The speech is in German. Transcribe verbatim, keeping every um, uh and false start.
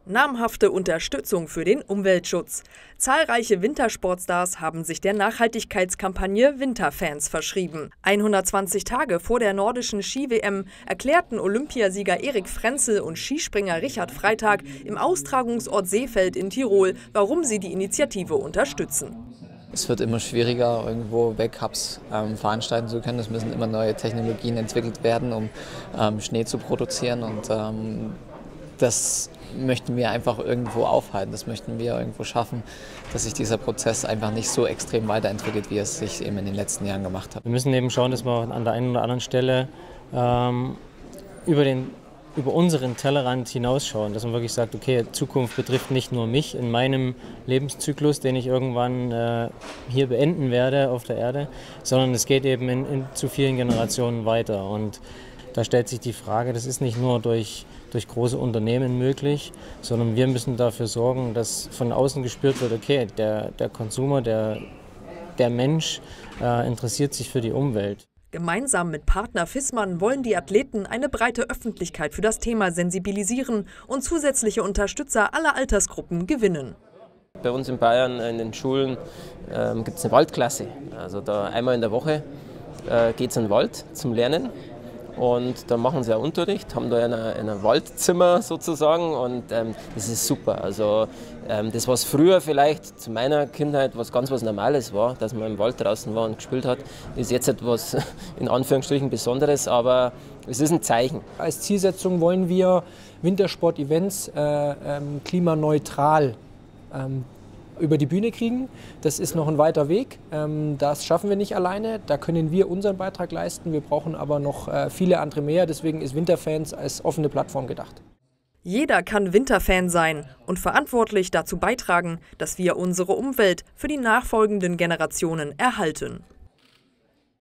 Namhafte Unterstützung für den Umweltschutz. Zahlreiche Wintersportstars haben sich der Nachhaltigkeitskampagne Winterfans verschrieben. hundertzwanzig Tage vor der nordischen Ski-W M erklärten Olympiasieger Erik Frenzel und Skispringer Richard Freitag im Austragungsort Seefeld in Tirol, warum sie die Initiative unterstützen. Es wird immer schwieriger, irgendwo Weltcups ähm, veranstalten zu können. Es müssen immer neue Technologien entwickelt werden, um ähm, Schnee zu produzieren. Und ähm, das möchten wir einfach irgendwo aufhalten. Das möchten wir irgendwo schaffen, dass sich dieser Prozess einfach nicht so extrem weiterentwickelt, wie es sich eben in den letzten Jahren gemacht hat. Wir müssen eben schauen, dass wir an der einen oder anderen Stelle ähm, über den über unseren Tellerrand hinausschauen, dass man wirklich sagt, okay, Zukunft betrifft nicht nur mich in meinem Lebenszyklus, den ich irgendwann äh, hier beenden werde auf der Erde, sondern es geht eben in, in zu vielen Generationen weiter. Und da stellt sich die Frage, das ist nicht nur durch, durch große Unternehmen möglich, sondern wir müssen dafür sorgen, dass von außen gespürt wird, okay, der, der Konsumer, der, der Mensch äh, interessiert sich für die Umwelt. Gemeinsam mit Partner Fissmann wollen die Athleten eine breite Öffentlichkeit für das Thema sensibilisieren und zusätzliche Unterstützer aller Altersgruppen gewinnen. Bei uns in Bayern in den Schulen ähm, gibt es eine Waldklasse. Also da einmal in der Woche äh, geht es in den Wald zum Lernen. Und da machen sie auch Unterricht, haben da ein, ein Waldzimmer sozusagen und ähm, das ist super. Also ähm, das, was früher vielleicht zu meiner Kindheit was ganz was Normales war, dass man im Wald draußen war und gespielt hat, ist jetzt etwas in Anführungsstrichen Besonderes, aber es ist ein Zeichen. Als Zielsetzung wollen wir Wintersport-Events äh, ähm, klimaneutral ähm, über die Bühne kriegen. Das ist noch ein weiter Weg. Das schaffen wir nicht alleine. Da können wir unseren Beitrag leisten. Wir brauchen aber noch viele andere mehr. Deswegen ist Winterfans als offene Plattform gedacht. Jeder kann Winterfan sein und verantwortlich dazu beitragen, dass wir unsere Umwelt für die nachfolgenden Generationen erhalten.